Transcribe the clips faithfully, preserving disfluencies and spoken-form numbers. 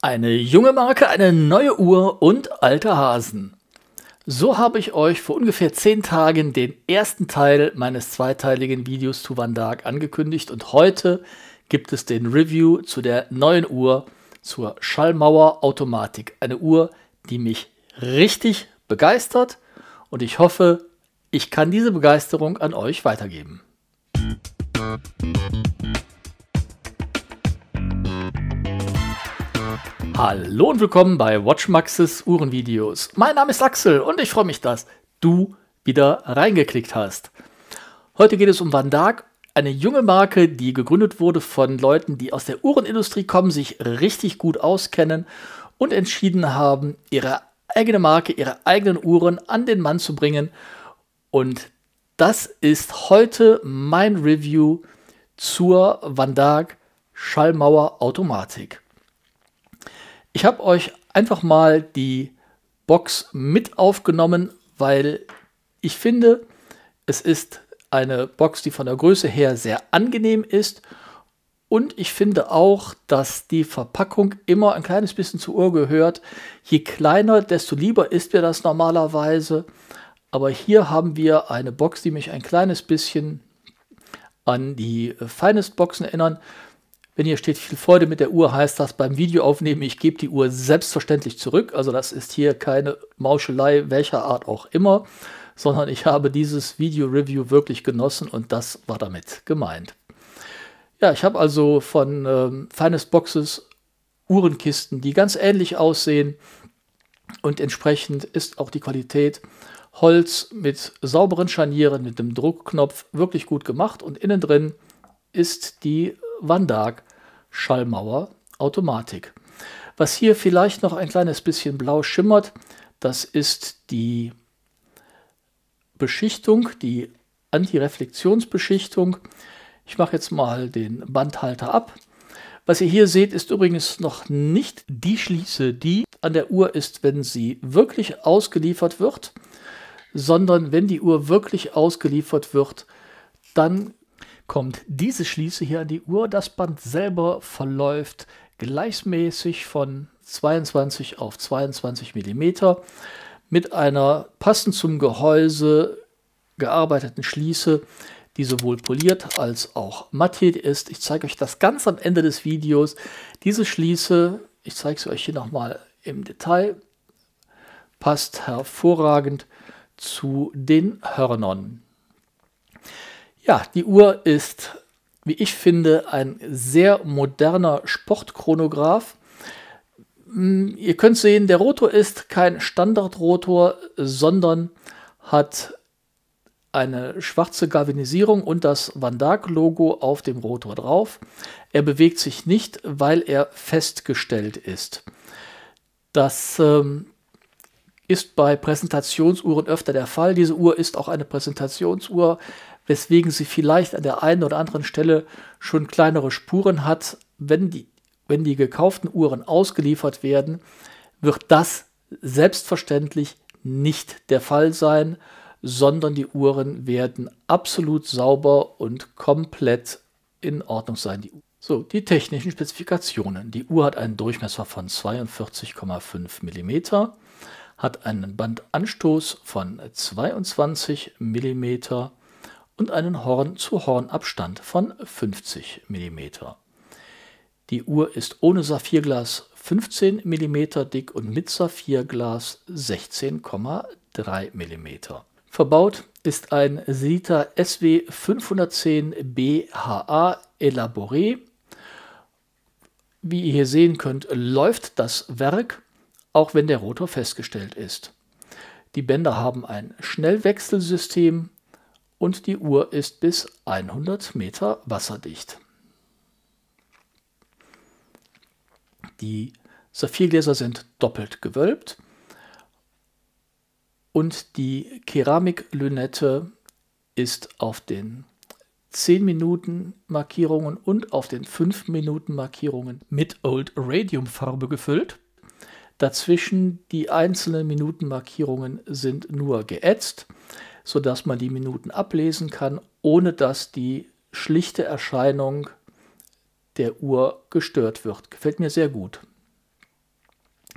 Eine junge Marke, eine neue Uhr und alte Hasen. So habe ich euch vor ungefähr zehn Tagen den ersten Teil meines zweiteiligen Videos zu Van Dijk angekündigt und heute gibt es den Review zu der neuen Uhr, zur Schallmauer Automatik. Eine Uhr, die mich richtig begeistert und ich hoffe, ich kann diese Begeisterung an euch weitergeben. Hallo und willkommen bei WatchMaxes Uhrenvideos. Mein Name ist Axel und ich freue mich, dass du wieder reingeklickt hast. Heute geht es um Van Dijk, eine junge Marke, die gegründet wurde von Leuten, die aus der Uhrenindustrie kommen, sich richtig gut auskennen und entschieden haben, ihre eigene Marke, ihre eigenen Uhren an den Mann zu bringen. Und das ist heute mein Review zur Van Dijk Schallmauer Automatik. Ich habe euch einfach mal die Box mit aufgenommen, weil ich finde, es ist eine Box, die von der Größe her sehr angenehm ist. Und ich finde auch, dass die Verpackung immer ein kleines bisschen zur Uhr gehört. Je kleiner, desto lieber ist mir das normalerweise. Aber hier haben wir eine Box, die mich ein kleines bisschen an die Finest-Boxen erinnern. Wenn hier steht, viel Freude mit der Uhr, heißt das beim Videoaufnehmen, ich gebe die Uhr selbstverständlich zurück. Also das ist hier keine Mauschelei, welcher Art auch immer, sondern ich habe dieses Video-Review wirklich genossen und das war damit gemeint. Ja, ich habe also von ähm, Finest Boxes Uhrenkisten, die ganz ähnlich aussehen und entsprechend ist auch die Qualität Holz mit sauberen Scharnieren, mit dem Druckknopf wirklich gut gemacht und innen drin ist die Van Dijk Schallmauer Automatik. Was hier vielleicht noch ein kleines bisschen blau schimmert, das ist die Beschichtung, die Antireflexionsbeschichtung. Ich mache jetzt mal den Bandhalter ab. Was ihr hier seht, ist übrigens noch nicht die Schließe, die an der Uhr ist, wenn sie wirklich ausgeliefert wird, sondern wenn die Uhr wirklich ausgeliefert wird, dann kommt diese Schließe hier an die Uhr. Das Band selber verläuft gleichmäßig von zweiundzwanzig auf zweiundzwanzig Millimeter mit einer passend zum Gehäuse gearbeiteten Schließe, die sowohl poliert als auch mattiert ist. Ich zeige euch das ganz am Ende des Videos. Diese Schließe, ich zeige sie euch hier nochmal im Detail, passt hervorragend zu den Hörnern. Ja, die Uhr ist, wie ich finde, ein sehr moderner Sportchronograph. Ihr könnt sehen, der Rotor ist kein Standardrotor, sondern hat eine schwarze Galvanisierung und das Van Dijk-Logo auf dem Rotor drauf. Er bewegt sich nicht, weil er festgestellt ist. Das ähm, ist bei Präsentationsuhren öfter der Fall. Diese Uhr ist auch eine Präsentationsuhr, weswegen sie vielleicht an der einen oder anderen Stelle schon kleinere Spuren hat. Wenn die, wenn die gekauften Uhren ausgeliefert werden, wird das selbstverständlich nicht der Fall sein, sondern die Uhren werden absolut sauber und komplett in Ordnung sein. So, die technischen Spezifikationen. Die Uhr hat einen Durchmesser von zweiundvierzig Komma fünf Millimeter, hat einen Bandanstoß von zweiundzwanzig Millimeter und einen Horn-zu-Horn-Abstand von fünfzig Millimeter. Die Uhr ist ohne Saphirglas fünfzehn Millimeter dick und mit Saphirglas sechzehn Komma drei Millimeter. Verbaut ist ein Sellita S W fünfhundertzehn B H A Elaboré. Wie ihr hier sehen könnt, läuft das Werk, auch wenn der Rotor festgestellt ist. Die Bänder haben ein Schnellwechselsystem und die Uhr ist bis hundert Meter wasserdicht. Die Saphirgläser sind doppelt gewölbt und die Keramiklünette ist auf den zehn Minuten Markierungen und auf den fünf Minuten Markierungen mit Old Radium Farbe gefüllt. Dazwischen die einzelnen Minutenmarkierungen sind nur geätzt, sodass man die Minuten ablesen kann, ohne dass die schlichte Erscheinung der Uhr gestört wird. Gefällt mir sehr gut.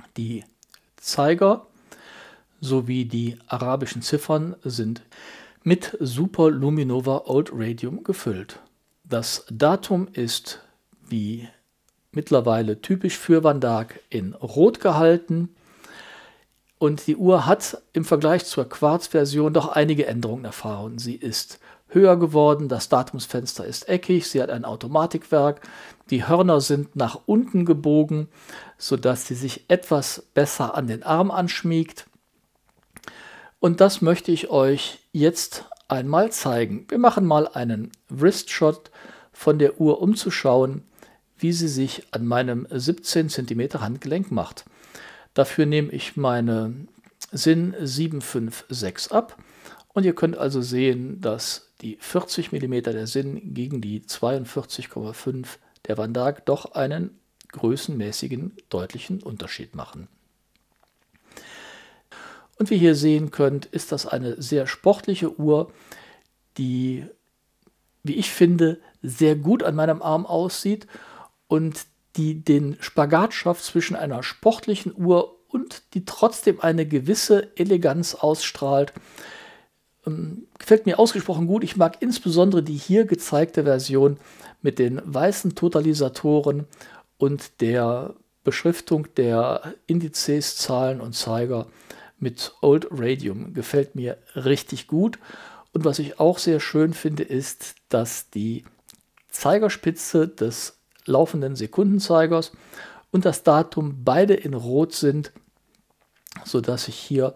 Die Zeiger sowie die arabischen Ziffern sind mit Super Luminova Old Radium gefüllt. Das Datum ist, wie mittlerweile typisch für Van Dyck, in Rot gehalten. Und die Uhr hat im Vergleich zur Quarz-Version doch einige Änderungen erfahren. Sie ist höher geworden, das Datumsfenster ist eckig, sie hat ein Automatikwerk, die Hörner sind nach unten gebogen, sodass sie sich etwas besser an den Arm anschmiegt. Und das möchte ich euch jetzt einmal zeigen. Wir machen mal einen Wrist-Shot von der Uhr, um zu schauen, wie sie sich an meinem siebzehn Zentimeter Handgelenk macht. Dafür nehme ich meine Sinn sieben fünf sechs ab und ihr könnt also sehen, dass die vierzig Millimeter der Sinn gegen die zweiundvierzig Komma fünf der Van Dyck doch einen größenmäßigen, deutlichen Unterschied machen. Und wie ihr hier sehen könnt, ist das eine sehr sportliche Uhr, die, wie ich finde, sehr gut an meinem Arm aussieht und die den Spagat schafft zwischen einer sportlichen Uhr und die trotzdem eine gewisse Eleganz ausstrahlt. Ähm, gefällt mir ausgesprochen gut. Ich mag insbesondere die hier gezeigte Version mit den weißen Totalisatoren und der Beschriftung der Indizes, Zahlen und Zeiger mit Old Radium. Gefällt mir richtig gut. Und was ich auch sehr schön finde, ist, dass die Zeigerspitze des laufenden Sekundenzeigers und das Datum beide in Rot sind, sodass sich hier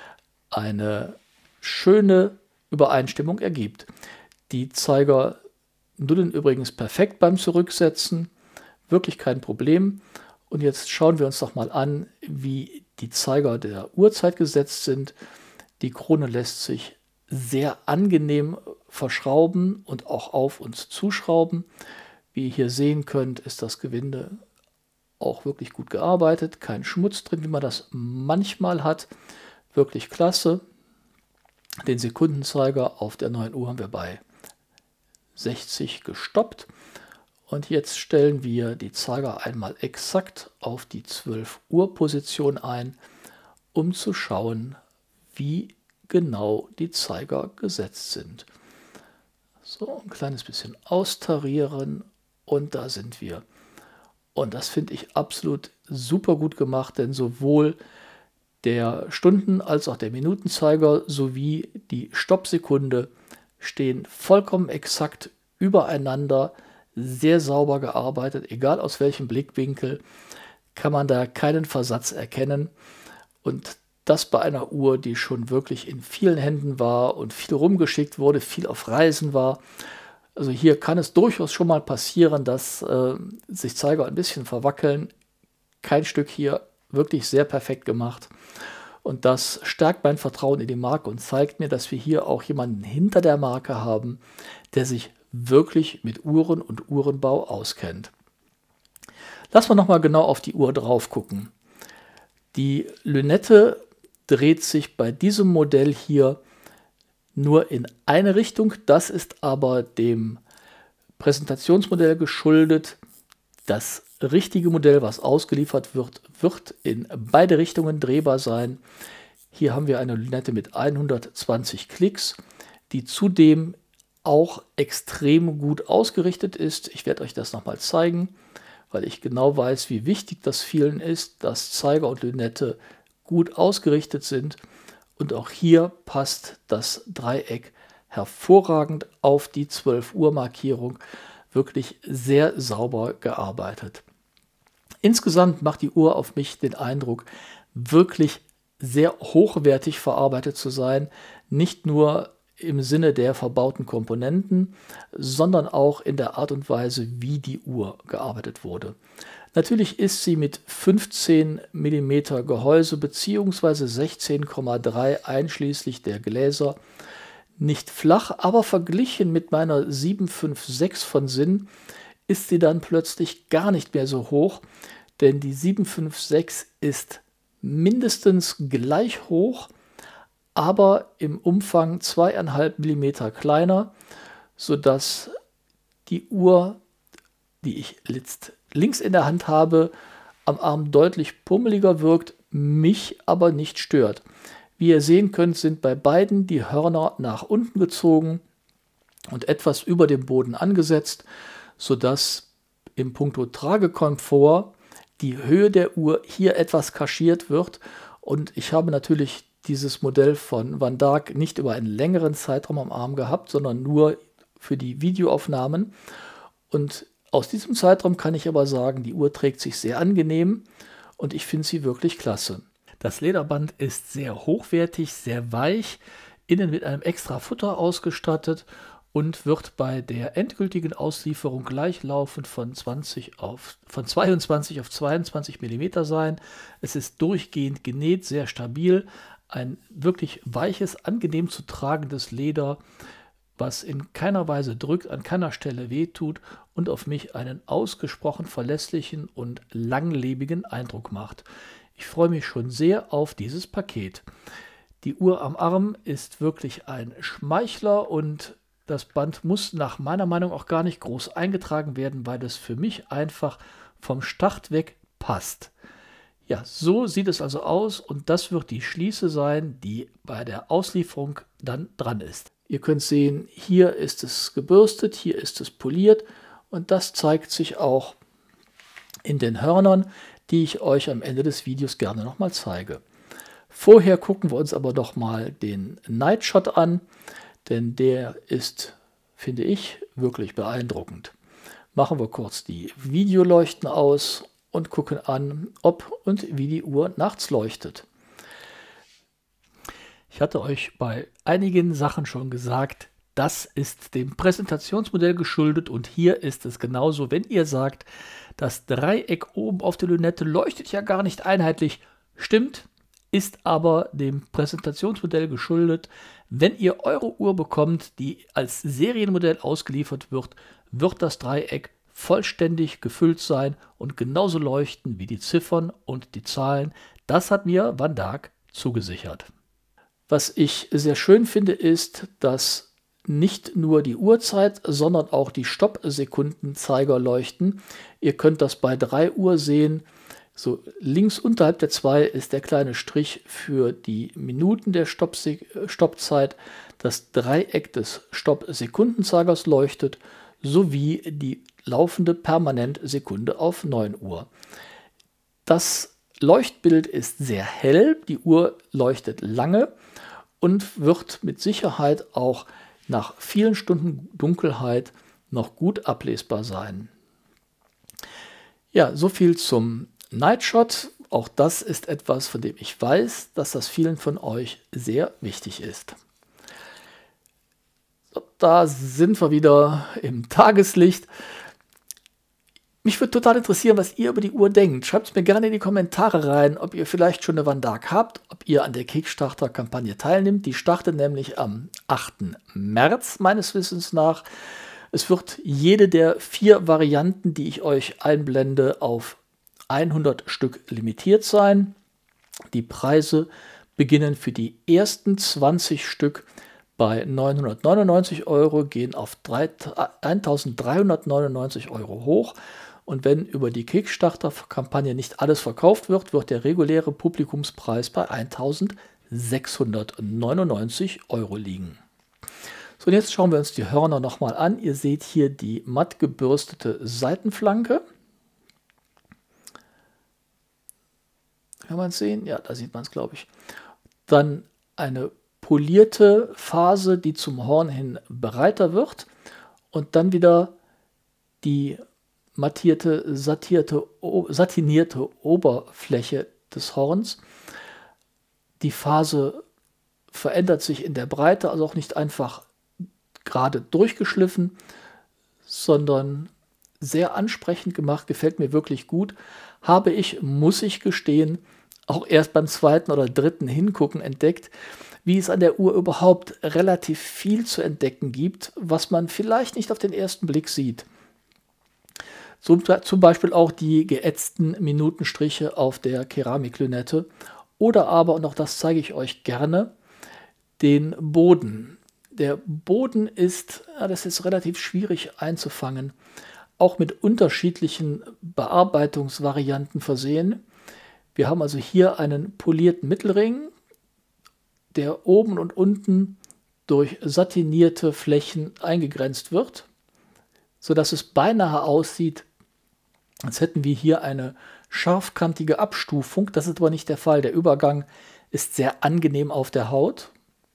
eine schöne Übereinstimmung ergibt. Die Zeiger nullen übrigens perfekt beim Zurücksetzen, wirklich kein Problem. Und jetzt schauen wir uns doch mal an, wie die Zeiger der Uhrzeit gesetzt sind. Die Krone lässt sich sehr angenehm verschrauben und auch auf uns zuschrauben. Wie ihr hier sehen könnt, ist das Gewinde auch wirklich gut gearbeitet. Kein Schmutz drin, wie man das manchmal hat. Wirklich klasse. Den Sekundenzeiger auf der neuen Uhr haben wir bei sechzig gestoppt. Und jetzt stellen wir die Zeiger einmal exakt auf die zwölf Uhr Position ein, um zu schauen, wie genau die Zeiger gesetzt sind. So, ein kleines bisschen austarieren. Und da sind wir. Und das finde ich absolut super gut gemacht, denn sowohl der Stunden- als auch der Minutenzeiger sowie die Stoppsekunde stehen vollkommen exakt übereinander, sehr sauber gearbeitet, egal aus welchem Blickwinkel, kann man da keinen Versatz erkennen. Und das bei einer Uhr, die schon wirklich in vielen Händen war und viel rumgeschickt wurde, viel auf Reisen war. Also hier kann es durchaus schon mal passieren, dass äh, sich Zeiger ein bisschen verwackeln. Kein Stück hier, wirklich sehr perfekt gemacht. Und das stärkt mein Vertrauen in die Marke und zeigt mir, dass wir hier auch jemanden hinter der Marke haben, der sich wirklich mit Uhren und Uhrenbau auskennt. Lass mal nochmal genau auf die Uhr drauf gucken. Die Lünette dreht sich bei diesem Modell hier nur in eine Richtung. Das ist aber dem Präsentationsmodell geschuldet. Das richtige Modell, was ausgeliefert wird, wird in beide Richtungen drehbar sein. Hier haben wir eine Lünette mit hundertzwanzig Klicks, die zudem auch extrem gut ausgerichtet ist. Ich werde euch das nochmal zeigen, weil ich genau weiß, wie wichtig das vielen ist, dass Zeiger und Lünette gut ausgerichtet sind. Und auch hier passt das Dreieck hervorragend auf die zwölf Uhr Markierung. Wirklich sehr sauber gearbeitet. Insgesamt macht die Uhr auf mich den Eindruck, wirklich sehr hochwertig verarbeitet zu sein. Nicht nur im Sinne der verbauten Komponenten, sondern auch in der Art und Weise, wie die Uhr gearbeitet wurde. Natürlich ist sie mit fünfzehn Millimeter Gehäuse bzw. sechzehn Komma drei einschließlich der Gläser nicht flach, aber verglichen mit meiner sieben fünf sechs von Sinn ist sie dann plötzlich gar nicht mehr so hoch, denn die sieben fünf sechs ist mindestens gleich hoch, aber im Umfang zwei Komma fünf Millimeter kleiner, sodass die Uhr, die ich jetzt links in der Hand habe, am Arm deutlich pummeliger wirkt, mich aber nicht stört. Wie ihr sehen könnt, sind bei beiden die Hörner nach unten gezogen und etwas über dem Boden angesetzt, sodass im Punkto Tragekomfort die Höhe der Uhr hier etwas kaschiert wird. Und ich habe natürlich dieses Modell von Van Dijk nicht über einen längeren Zeitraum am Arm gehabt, sondern nur für die Videoaufnahmen. Und aus diesem Zeitraum kann ich aber sagen, die Uhr trägt sich sehr angenehm und ich finde sie wirklich klasse. Das Lederband ist sehr hochwertig, sehr weich, innen mit einem extra Futter ausgestattet und wird bei der endgültigen Auslieferung gleichlaufend von, zwanzig auf, von zweiundzwanzig auf zweiundzwanzig Millimeter sein. Es ist durchgehend genäht, sehr stabil, ein wirklich weiches, angenehm zu tragendes Leder, was in keiner Weise drückt, an keiner Stelle wehtut und auf mich einen ausgesprochen verlässlichen und langlebigen Eindruck macht. Ich freue mich schon sehr auf dieses Paket. Die Uhr am Arm ist wirklich ein Schmeichler und das Band muss nach meiner Meinung auch gar nicht groß eingetragen werden, weil es für mich einfach vom Start weg passt. Ja, so sieht es also aus und das wird die Schließe sein, die bei der Auslieferung dann dran ist. Ihr könnt sehen, hier ist es gebürstet, hier ist es poliert und das zeigt sich auch in den Hörnern, die ich euch am Ende des Videos gerne nochmal zeige. Vorher gucken wir uns aber noch mal den Night Shot an, denn der ist, finde ich, wirklich beeindruckend. Machen wir kurz die Videoleuchten aus und gucken an, ob und wie die Uhr nachts leuchtet. Ich hatte euch bei einigen Sachen schon gesagt, das ist dem Präsentationsmodell geschuldet und hier ist es genauso. Wenn ihr sagt, das Dreieck oben auf der Lünette leuchtet ja gar nicht einheitlich, stimmt, ist aber dem Präsentationsmodell geschuldet. Wenn ihr eure Uhr bekommt, die als Serienmodell ausgeliefert wird, wird das Dreieck vollständig gefüllt sein und genauso leuchten wie die Ziffern und die Zahlen. Das hat mir Van Dijk zugesichert. Was ich sehr schön finde, ist, dass nicht nur die Uhrzeit, sondern auch die Stoppsekundenzeiger leuchten. Ihr könnt das bei drei Uhr sehen. So links unterhalb der zwei ist der kleine Strich für die Minuten der Stoppzeit. Das Dreieck des Stoppsekundenzeigers leuchtet, sowie die laufende Permanentsekunde auf neun Uhr. Das Leuchtbild ist sehr hell, die Uhr leuchtet lange und wird mit Sicherheit auch nach vielen Stunden Dunkelheit noch gut ablesbar sein. Ja, so viel zum Night Shot. Auch das ist etwas, von dem ich weiß, dass das vielen von euch sehr wichtig ist. So, da sind wir wieder im Tageslicht. Mich würde total interessieren, was ihr über die Uhr denkt. Schreibt es mir gerne in die Kommentare rein, ob ihr vielleicht schon eine Van Dijk habt, ob ihr an der Kickstarter-Kampagne teilnimmt. Die startet nämlich am achten März meines Wissens nach. Es wird jede der vier Varianten, die ich euch einblende, auf hundert Stück limitiert sein. Die Preise beginnen für die ersten zwanzig Stück bei neunhundertneunundneunzig Euro, gehen auf eintausenddreihundertneunundneunzig Euro hoch. Und wenn über die Kickstarter-Kampagne nicht alles verkauft wird, wird der reguläre Publikumspreis bei eintausendsechshundertneunundneunzig Euro liegen. So, und jetzt schauen wir uns die Hörner nochmal an. Ihr seht hier die matt gebürstete Seitenflanke. Kann man es sehen? Ja, da sieht man es, glaube ich. Dann eine polierte Phase, die zum Horn hin breiter wird. Und dann wieder die mattierte, sattierte, satinierte Oberfläche des Horns. Die Phase verändert sich in der Breite, also auch nicht einfach gerade durchgeschliffen, sondern sehr ansprechend gemacht, gefällt mir wirklich gut. Habe ich, muss ich gestehen, auch erst beim zweiten oder dritten Hingucken entdeckt, wie es an der Uhr überhaupt relativ viel zu entdecken gibt, was man vielleicht nicht auf den ersten Blick sieht. So, zum Beispiel auch die geätzten Minutenstriche auf der Keramiklünette oder aber, und auch das zeige ich euch gerne, den Boden. Der Boden ist, ja, das ist relativ schwierig einzufangen, auch mit unterschiedlichen Bearbeitungsvarianten versehen. Wir haben also hier einen polierten Mittelring, der oben und unten durch satinierte Flächen eingegrenzt wird, sodass es beinahe aussieht, als hätten wir hier eine scharfkantige Abstufung. Das ist aber nicht der Fall. Der Übergang ist sehr angenehm auf der Haut.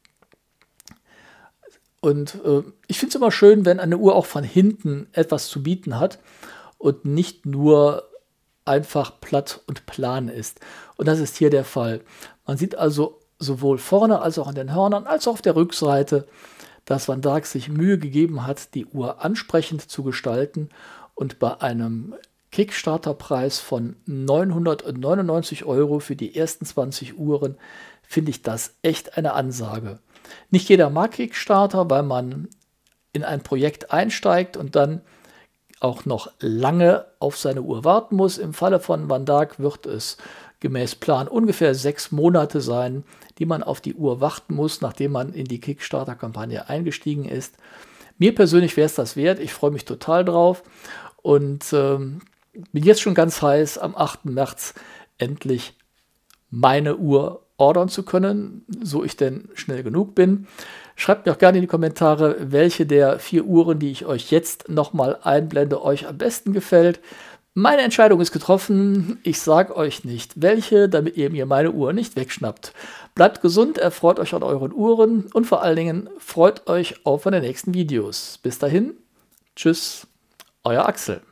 Und äh, ich finde es immer schön, wenn eine Uhr auch von hinten etwas zu bieten hat und nicht nur einfach platt und plan ist. Und das ist hier der Fall. Man sieht also sowohl vorne als auch an den Hörnern als auch auf der Rückseite, dass Van Dijk sich Mühe gegeben hat, die Uhr ansprechend zu gestalten, und bei einem Kickstarter-Preis von neunhundertneunundneunzig Euro für die ersten zwanzig Uhren finde ich das echt eine Ansage. Nicht jeder mag Kickstarter, weil man in ein Projekt einsteigt und dann auch noch lange auf seine Uhr warten muss. Im Falle von Van Dijk wird es gemäß Plan ungefähr sechs Monate sein, die man auf die Uhr warten muss, nachdem man in die Kickstarter-Kampagne eingestiegen ist. Mir persönlich wäre es das wert. Ich freue mich total drauf und ähm, bin jetzt schon ganz heiß, am achten März endlich meine Uhr ordern zu können, so ich denn schnell genug bin. Schreibt mir auch gerne in die Kommentare, welche der vier Uhren, die ich euch jetzt nochmal einblende, euch am besten gefällt. Meine Entscheidung ist getroffen. Ich sage euch nicht, welche, damit ihr mir meine Uhr nicht wegschnappt. Bleibt gesund, erfreut euch an euren Uhren und vor allen Dingen freut euch auf meine nächsten Videos. Bis dahin, tschüss, euer Axel.